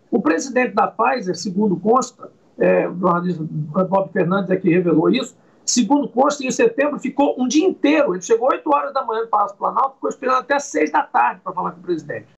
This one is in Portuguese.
O presidente da Pfizer, segundo consta, o jornalista Bob Fernandes é que revelou isso, segundo consta, em setembro ficou um dia inteiro, ele chegou 8 horas da manhã no Palácio Planalto, ficou esperando até 6 da tarde para falar com o presidente.